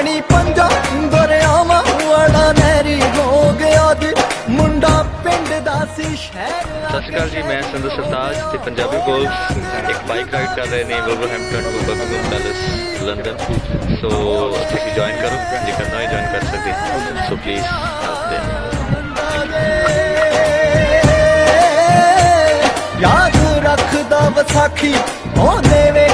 पानी पंजा दरियावां वाला नहरी हो गया जी मुंडा पिंड दा सी शहर। सत श्री अकाल जी, मैं सतिंदर सरताज ते पंजाबी वोल्व्स एक बाइक राइड कर रहे हैं Wolverhampton to Buckingham Palace London. So तुसीं ज्वाइन करो, जेकर नहीं ज्वाइन कर सकते सो प्लीज़ हेल्प देम। याद रखदा वसाखी आंदे वे